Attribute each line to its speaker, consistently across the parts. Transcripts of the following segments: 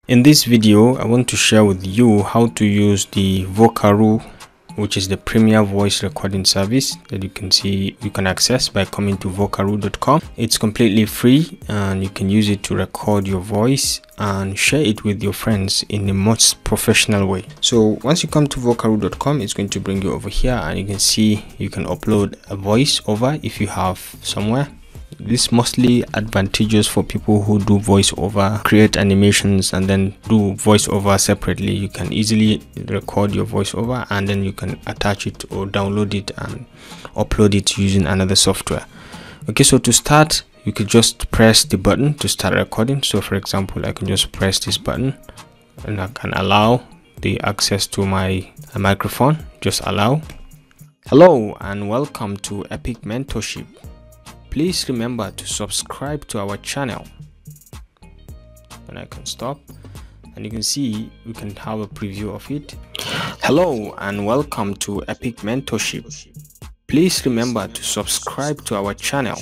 Speaker 1: In this video, I want to share with you how to use the Vocaroo, which is the premier voice recording service that you can access by coming to vocaroo.com. It's completely free and you can use it to record your voice and share it with your friends in a much professional way. So once you come to vocaroo.com, it's going to bring you over here and you can see you can upload a voice over if you have somewhere. This is mostly advantageous for people who do voiceover, create animations, and then do voiceover separately. You can easily record your voiceover and then you can attach it or download it and upload it using another software. Okay, so to start, you could just press the button to start recording. So for example, I can just press this button and I can allow the access to my microphone. Just allow. Hello and welcome to Epic Mentorship. Please remember to subscribe to our channel. And I can stop and you can see we can have a preview of it. Hello and welcome to Epic Mentorship. Please remember to subscribe to our channel.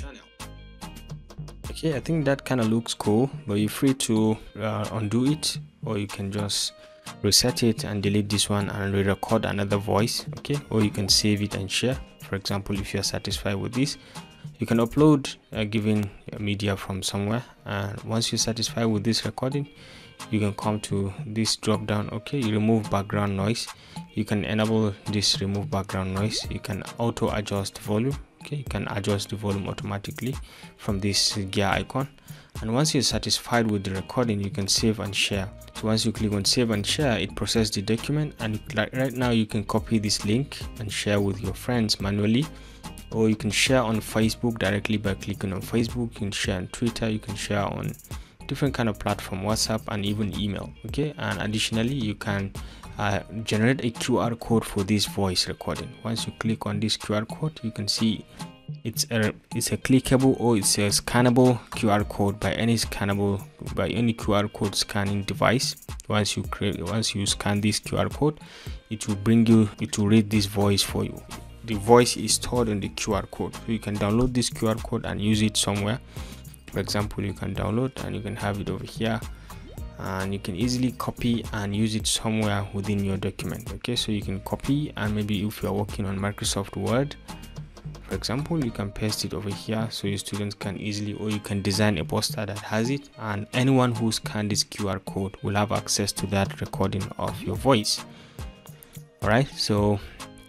Speaker 1: Okay, I think that kind of looks cool, but you're free to undo it, or you can just reset it and delete this one and re-record another voice. Okay, or you can save it and share. For example, if you're satisfied with this, you can upload given media from somewhere, and once you're satisfied with this recording, you can come to this drop down. Okay, you remove background noise. You can enable this remove background noise. You can auto adjust volume. Okay, you can adjust the volume automatically from this gear icon, and once you're satisfied with the recording, you can save and share. So once you click on save and share, it processes the document, and like right now you can copy this link and share with your friends manually, or you can share on Facebook directly by clicking on Facebook. You can share on Twitter, you can share on different kind of platform, WhatsApp, and even email. Okay, and additionally you can generate a QR code for this voice recording. Once you click on this QR code, you can see it's a clickable or it's a scannable QR code by any QR code scanning device. Once you scan this QR code, it will read this voice for you. The voice is stored in the QR code, so you can download this QR code and use it somewhere. For example, you can download and you can have it over here, and you can easily copy and use it somewhere within your document. Okay, so you can copy, and maybe if you're working on Microsoft Word, for example, you can paste it over here so your students can easily, or you can design a poster that has it, and anyone who scans this QR code will have access to that recording of your voice. All right, so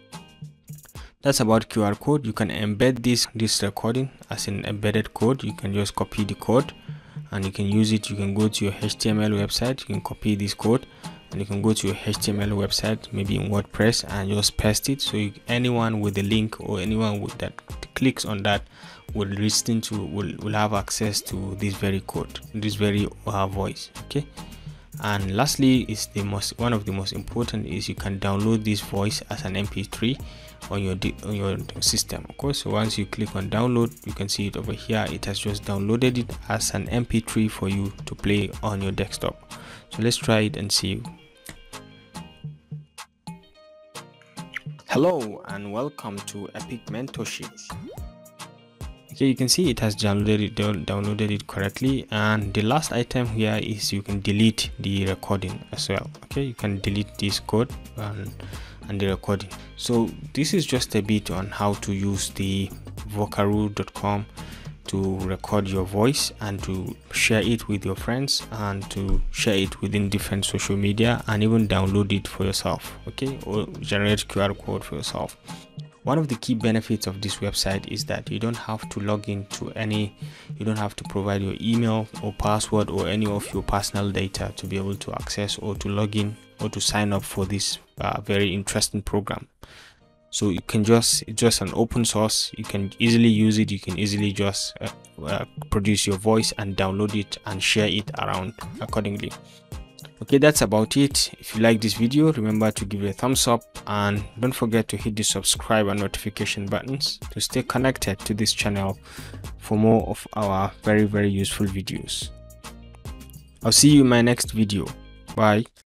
Speaker 1: that's about QR code. You can embed this recording as an embedded code. You can just copy the code and you can use it. You can go to your HTML website, you can copy this code, and you can go to your HTML website, maybe in WordPress, and just paste it. So anyone with the link or anyone with that clicks on that will have access to this very code, this very voice. Okay. And lastly, is one of the most important is you can download this voice as an MP3 on your system. Of course, so once you click on download, you can see it over here. It has just downloaded it as an MP3 for you to play on your desktop. So let's try it and see. Hello and welcome to Epic Mentorship. Okay, you can see it has downloaded it correctly, and the last item here is you can delete the recording as well. Okay, you can delete this code and the recording. So this is just a bit on how to use the vocaroo.com to record your voice and to share it with your friends and to share it within different social media, and even download it for yourself. Okay, or generate QR code for yourself. One of the key benefits of this website is that you don't have to log into you don't have to provide your email or password or any of your personal data to be able to access or to log in or to sign up for this very interesting program. So you can it's just an open source. You can easily use it. You can easily just produce your voice and download it and share it around accordingly. Okay, that's about it. If you like this video, remember to give it a thumbs up, and don't forget to hit the subscribe and notification buttons to stay connected to this channel for more of our very useful videos. I'll see you in my next video. Bye.